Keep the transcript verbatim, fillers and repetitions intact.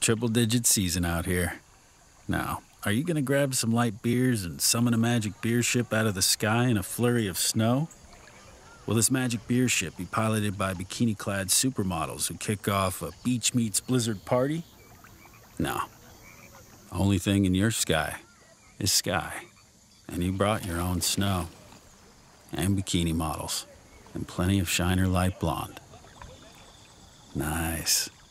triple-digit season out here. Now, are you gonna grab some light beers and summon a magic beer ship out of the sky in a flurry of snow? Will this magic beer ship be piloted by bikini-clad supermodels who kick off a beach meets blizzard party? No. Only thing in your sky is sky. And you brought your own snow. And bikini models. And plenty of Shiner Light Blonde. Nice.